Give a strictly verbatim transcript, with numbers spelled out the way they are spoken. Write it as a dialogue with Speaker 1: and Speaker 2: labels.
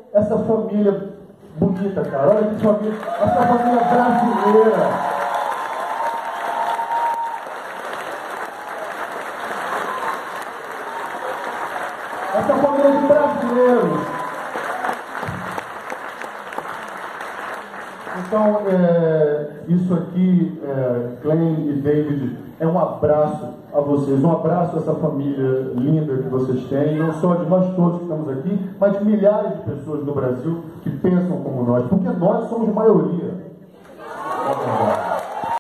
Speaker 1: essa família bonita, cara. Olha que família, essa família brasileira. Essa família de brasileiros. Então, é, isso aqui, é, Glenn e David, é um abraço a vocês, um abraço a essa família linda que vocês têm, não só de nós todos que estamos aqui, mas de milhares de pessoas no Brasil que pensam como nós, porque nós somos maioria.